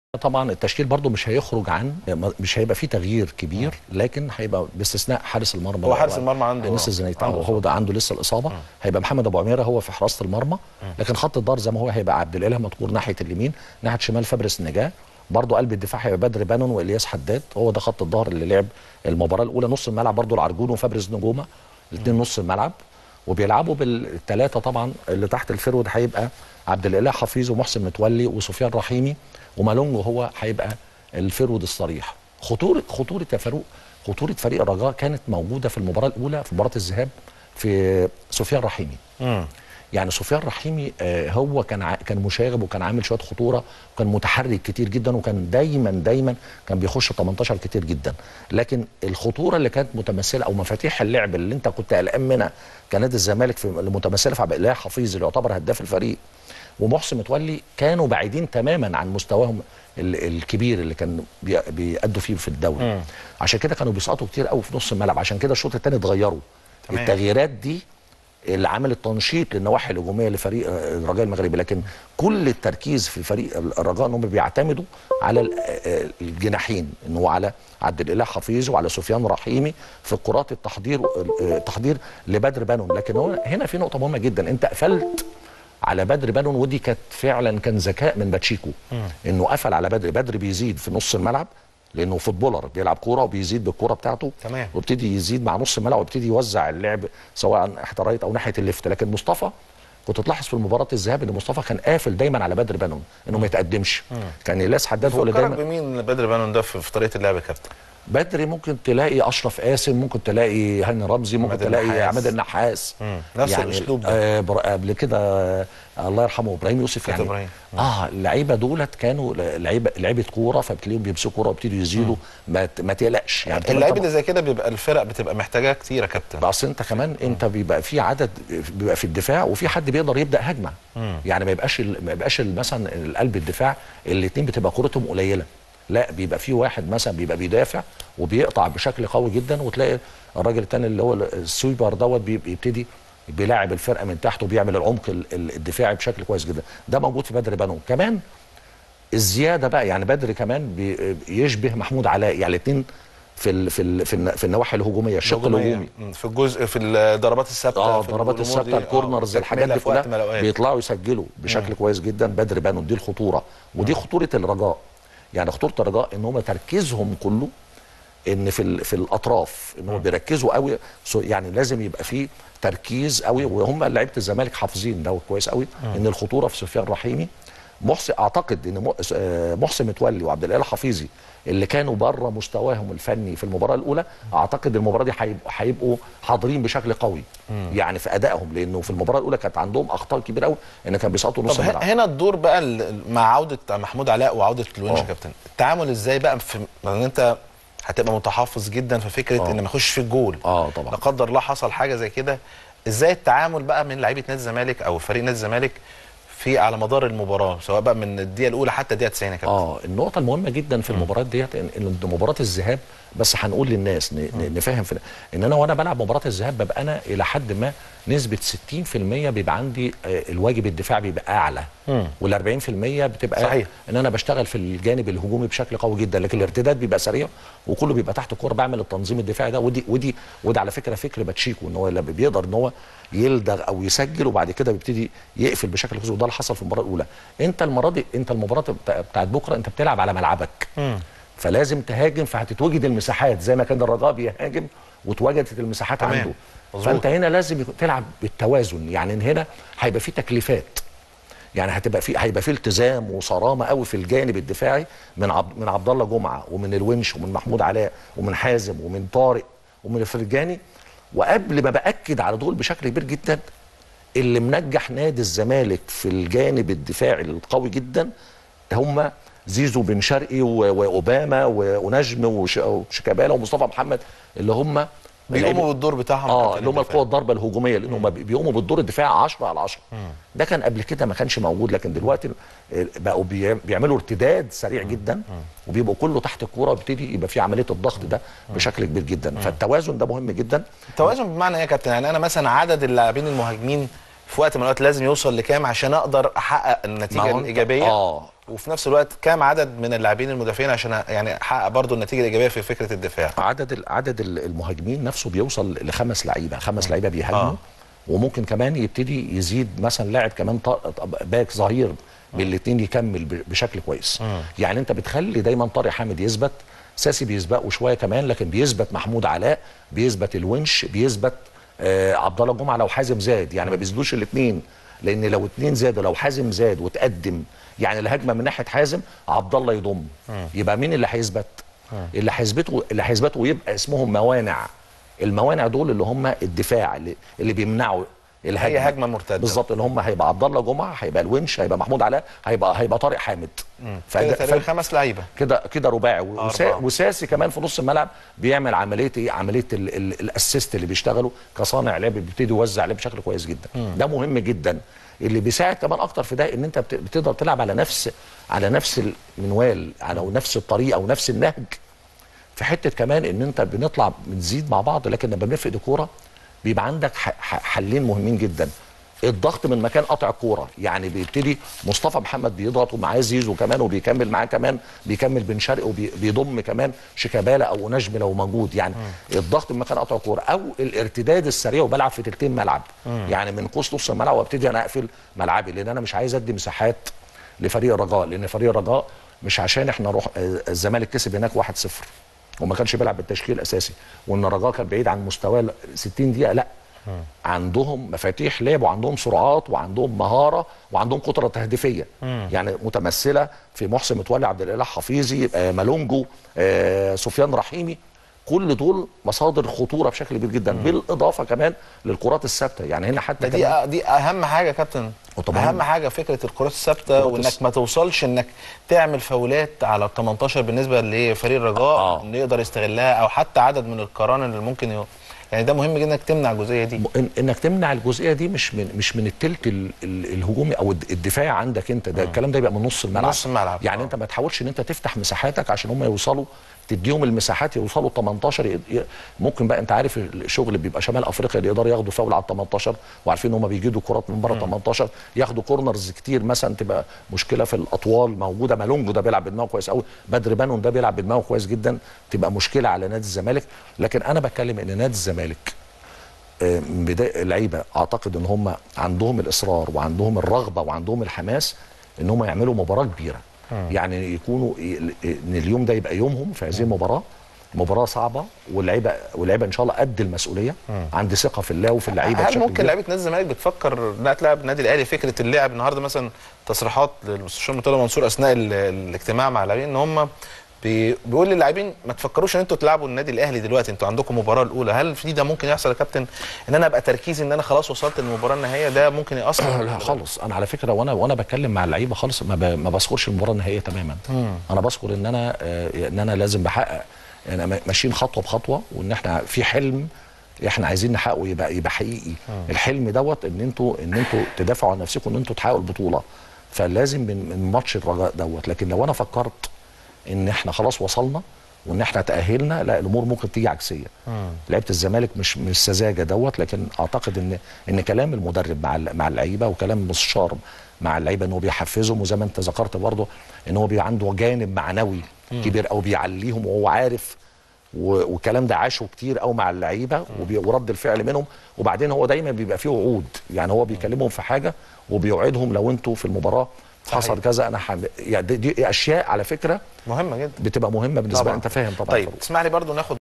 طبعا التشكيل برضو مش هيبقى فيه تغيير كبير، لكن هيبقى باستثناء حارس المرمى. هو حارس المرمى عنده انيس الزنيتي، هو ده عنده لسه الاصابه. هيبقى محمد ابو عميره هو في حراسه المرمى، لكن خط الظهر زي ما هو هيبقى عبد الاله مذكور ناحيه اليمين، ناحيه شمال فابريس نجاه، برضو قلب الدفاع هيبقى بدر بانون والياس حداد. هو ده خط الظهر اللي لعب المباراه الاولى. نص الملعب برضو العرجون وفابريس نجومه، الاثنين نص الملعب، وبيلعبوا بالثلاثه. طبعا اللي تحت الفرود هيبقى عبد الاله حفيظ ومحسن متولي وسفيان رحيمي، ومالونجو هو هيبقى الفرود الصريح. خطوره يا فاروق، خطوره فريق الرجاء كانت موجوده في المباراه الاولى، في مباراه الذهاب، في سفيان رحيمي. يعني سفيان رحيمي هو كان مشاغب، وكان عامل شويه خطوره، وكان متحرك كتير جدا، وكان دايما كان بيخش 18 كتير جدا. لكن الخطوره اللي كانت متمثله او مفاتيح اللعب اللي انت كنت قلقان منها كنادي الزمالك المتمثله في عبد الاله حفيظ اللي يعتبر هداف الفريق، ومحسن متولي، كانوا بعيدين تماما عن مستواهم الكبير اللي كان بيأدوا فيه في الدوري. عشان كده كانوا بيسقطوا كتير قوي في نص الملعب. عشان كده الشوط الثاني اتغيروا. التغييرات دي اللي عملت تنشيط للنواحي الهجوميه لفريق الرجاء المغربي، لكن كل التركيز في فريق الرجاء انهم بيعتمدوا على الجناحين، ان هو على عبد الاله حفيظ وعلى سفيان رحيمي في كرات التحضير لبدر بانون. لكن هو هنا في نقطه مهمه جدا، انت قفلت على بدر بانون، ودي كانت فعلا كان ذكاء من باتشيكو انه قفل على بدر بيزيد في نص الملعب، لانه فوتبولر بيلعب كوره وبيزيد بالكوره بتاعته. تمام. وابتدي يزيد مع نص الملعب، وابتدي يوزع اللعب سواء ناحيه الرايت او ناحيه الليفت. لكن مصطفى، كنت تلاحظ في مباراه الذهاب ان مصطفى كان قافل دايما على بدر بانون انه ما يتقدمش. كان الياس حداد هو اللي دايما. بمين بدر بانون ده في طريقه اللعب يا كابتن؟ بدري ممكن تلاقي اشرف قاسم، ممكن تلاقي هاني رمزي، ممكن تلاقي عماد النحاس. نفس يعني الاسلوب ده. قبل كده الله يرحمه ابراهيم يوسف. يعني اللعيبه دولت كانوا لعيبه كوره، فبتلاقيهم بيمسكوا كوره ويبتدوا يزيدوا. ما تقلقش يعني. اللعيبه اللي زي كده بيبقى الفرق بتبقى محتاجاه كتير يا كابتن. بس انت كمان انت بيبقى في عدد، بيبقى في الدفاع، وفي حد بيقدر يبدا هجمه. يعني ما يبقاش مثلا القلب الدفاع الاثنين بتبقى كورتهم قليله، لا، بيبقى في واحد مثلا بيبقى بيدافع وبيقطع بشكل قوي جدا، وتلاقي الراجل الثاني اللي هو السويبر دوت بيبتدي بيلاعب الفرقه من تحت وبيعمل العمق الدفاعي بشكل كويس جدا. ده موجود في بدر بانون. كمان الزياده بقى، يعني بدر كمان بيشبه محمود علاء، يعني الاثنين في النواحي الهجوميه، الشق الهجومي، في الجزء، في الضربات الثابته، الضربات الثابته، الكورنرز، الحاجات دي كلها بيطلعوا يسجلوا بشكل كويس جدا. بدر بانون دي الخطوره، ودي خطوره الرجاء. يعني خطوره الرجاء ان هم تركيزهم كله ان في الاطراف، ان هم بيركزوا قوي. يعني لازم يبقى في تركيز قوي، وهم لعيبه الزمالك حافظين ده كويس قوي، ان الخطوره في سفيان رحيمي. اعتقد ان محسن متولي وعبد الاله حفيظي اللي كانوا بره مستواهم الفني في المباراه الاولى، اعتقد المباراه دي هيبقوا حاضرين بشكل قوي يعني في ادائهم، لانه في المباراه الاولى كانت عندهم اخطاء كبيره قوي، ان كان بيسقطوا نص الملعب. هنا الدور بقى مع عوده محمود علاء وعوده الونش يا كابتن، التعامل ازاي بقى في ان انت هتبقى متحفظ جدا في فكره ان ما يخش في الجول. طبعا، لا قدر الله حصل حاجه زي كده، ازاي التعامل بقى من لعيبه نادي الزمالك او فريق نادي الزمالك على مدار المباراه، سواء بقى من الدقيقه الاولى حتى الدقيقه 90 يا كابتن؟ النقطه المهمه جدا في المباراه ديت ان مباراه الذهاب، بس هنقول للناس نفهم ان انا وانا بلعب مباراه الذهاب ببقى انا الى حد ما نسبه 60% بيبقى عندي الواجب الدفاعي بيبقى اعلى، وال 40% بتبقى صحيح ان انا بشتغل في الجانب الهجومي بشكل قوي جدا، لكن الارتداد بيبقى سريع وكله بيبقى تحت الكوره، بعمل التنظيم الدفاعي ده. ودي على فكره فكر باتشيكو، ان هو بيقدر ان هو يلدغ او يسجل وبعد كده بيبتدي يقفل بشكل كويس، وده اللي حصل في المباراه الاولى. انت المباراه بتاعت بكره انت بتلعب على ملعبك، فلازم تهاجم، فهتتوجد المساحات زي ما كان الرجاء بيهاجم وتواجدت المساحات عنده. فانت هنا لازم تلعب بالتوازن. يعني هنا هيبقى في تكليفات، يعني هيبقى في التزام وصرامه قوي في الجانب الدفاعي من عبد الله جمعه ومن الونش ومن محمود علاء ومن حازم ومن طارق ومن الفرجاني. وقبل ما باكد على دول بشكل كبير جدا، اللي منجح نادي الزمالك في الجانب الدفاعي القوي جدا هم زيزو بن شرقي واوباما ونجم وشيكابالا ومصطفى محمد، اللي هم بيقوموا بالدور بتاعهم. اللي هم القوه الضربه الهجوميه، لان هم بيقوموا بالدور الدفاعي 10 على 10. ده كان قبل كده ما كانش موجود، لكن دلوقتي بقوا بيعملوا ارتداد سريع جدا، وبيبقوا كله تحت الكوره، وبيبتدي يبقى في عمليه الضغط ده بشكل كبير جدا. فالتوازن ده مهم جدا. التوازن بمعنى ايه يا كابتن؟ يعني انا مثلا عدد اللاعبين المهاجمين في وقت من الاوقات لازم يوصل لكام عشان اقدر احقق النتيجه الايجابيه؟ وفي نفس الوقت كام عدد من اللاعبين المدافعين عشان يعني احقق برضو النتيجه الايجابيه في فكره الدفاع؟ عدد المهاجمين نفسه بيوصل ل5 لعيبه، 5 لعيبه بيهاجموا. وممكن كمان يبتدي يزيد مثلا لاعب كمان باك ظهير بالاثنين يكمل بشكل كويس. يعني انت بتخلي دايما طارق حامد يثبت، ساسي بيسبقه شويه كمان، لكن بيثبت محمود علاء، بيثبت الونش، بيثبت عبد الله جمعه لو حازم زاد، يعني ما بيزيدوش الاثنين، لان لو 2 زادوا، لو حازم زاد وتقدم يعني الهجمه من ناحيه حازم عبد الله يضم، يبقى مين اللي هيثبت؟ اللي هيثبتوا ويبقى اسمهم موانع. الموانع دول اللي هم الدفاع اللي بيمنعوا الهجمه، هي هجمه مرتده بالظبط، اللي هم هيبقى عبد الله جمعه، هيبقى الونش، هيبقى محمود علاء، هيبقى طارق حامد. كده تقريبا 5 لعيبه كده رباعي. وساسي كمان في نص الملعب بيعمل عمليه ايه؟ عمليه الاسيست اللي بيشتغلوا كصانع لعب، بيبتدي يوزع لعب بشكل كويس جدا. ده مهم جدا. اللي بيساعد كمان اكتر في ده ان انت بتقدر تلعب على نفس المنوال، على نفس الطريقه ونفس النهج. في حته كمان ان انت بنزيد مع بعض، لكن لما بنفقد الكوره بيبقى عندك حلين مهمين جدا. الضغط من مكان قطع الكوره، يعني بيبتدي مصطفى محمد بيضغط ومعاه زيزو كمان، وبيكمل معاه كمان، بيكمل بن شرقي، وبيضم كمان شيكابالا او نجم لو موجود. يعني الضغط من مكان قطع الكوره او الارتداد السريع، وبلعب في تلتين ملعب، يعني من قوس نص الملعب وابتدي انا اقفل ملعبي، لان انا مش عايز ادي مساحات لفريق الرجاء، لان فريق الرجاء مش عشان احنا الزمالك كسب هناك 1-0 وما كانش بيلعب بالتشكيل الاساسي، وان الرجاء كان بعيد عن مستواه 60 دقيقه، لا، عندهم مفاتيح لعب، وعندهم سرعات، وعندهم مهاره، وعندهم قدره تهديفيه، يعني متمثله في محسن متولي، عبد الاله حفيظي، مالونجو، سفيان رحيمي. كل دول مصادر خطوره بشكل كبير جدا، بالاضافه كمان للكرات الثابته. يعني هنا حتى دي اهم حاجه يا كابتن، اهم حاجه فكره الكرات الثابته، وانك ما توصلش انك تعمل فاولات على ال 18 بالنسبه لفريق الرجاء انه يقدر يستغلها، او حتى عدد من القران اللي ممكن يعني ده مهم جدا انك تمنع الجزئيه دي. انك تمنع الجزئيه دي مش من التلت الهجومي او الدفاعي عندك انت، ده الكلام ده يبقى من نص الملعب. يعني انت ما تحاولش ان انت تفتح مساحاتك عشان هم يوصلوا، تديهم المساحات يوصلوا 18. ممكن بقى انت عارف الشغل اللي بيبقى شمال افريقيا اللي يقدروا ياخدوا فاول على 18 وعارفين ان هم بيجيدوا كرات من بره 18، ياخدوا كورنرز كتير مثلا، تبقى مشكله في الاطوال موجوده. مالونجو ده بيلعب بدماغه كويس قوي، بدر بانون ده بيلعب بدماغه كويس جدا، تبقى مشكله على نادي الزمالك. لكن انا بتكلم ان نادي الزمالك من بدايه اللعيبه اعتقد ان هم عندهم الاصرار وعندهم الرغبه وعندهم الحماس ان هم يعملوا مباراه كبيره، يعني يكونوا ان اليوم ده يبقى يومهم في هذه المباراه. مباراه صعبه، واللعيبه ان شاء الله قد المسؤوليه. عندي ثقه في الله وفي اللعيبه. هل ممكن لعيبه نادي الزمالك بتفكر انها تلعب النادي الاهلي؟ فكره اللعب النهارده مثلا، تصريحات للمستشار مرتضى منصور اثناء الاجتماع مع اللاعبين ان هم بيقول للاعبين ما تفكروش ان انتوا تلعبوا النادي الاهلي دلوقتي، انتوا عندكم مباراه الاولى. هل في ده ممكن يحصل يا كابتن، ان انا ابقى تركيزي ان انا خلاص وصلت للمباراه النهائيه، ده ممكن ياثر؟ لا خالص. انا على فكره وانا بتكلم مع اللعيبه خالص ما بذكرش المباراه النهائيه تماما. انا بذكر ان انا لازم بحقق، يعني ماشيين خطوه بخطوه، وان احنا في حلم احنا عايزين نحققه يبقى حقيقي. الحلم دوت ان انتوا تدافعوا عن نفسكم، ان انتوا تحققوا البطوله. فلازم من ماتش الرجاء دوت. لكن لو انا فكرت ان احنا خلاص وصلنا وان احنا تاهلنا، لا، الامور ممكن تيجي عكسيه. لعيبه الزمالك مش سذاجه دوت، لكن اعتقد ان كلام المدرب مع اللعيبه، وكلام المستشار مع اللعيبه انه بيحفزهم، وزي ما انت ذكرت برضه ان هو عنده جانب معنوي كبير او بيعليهم، وهو عارف، والكلام ده عاشه كتير قوي مع اللعيبه ورد الفعل منهم. وبعدين هو دايما بيبقى فيه وعود، يعني هو بيكلمهم في حاجه وبيوعدهم لو انتوا في المباراه حصل كذا انا يعني دي اشياء على فكره مهمه جدا، بتبقى مهمه بالنسبه لك، انت فاهم طبعا. طيب اسمح لي برضو ناخد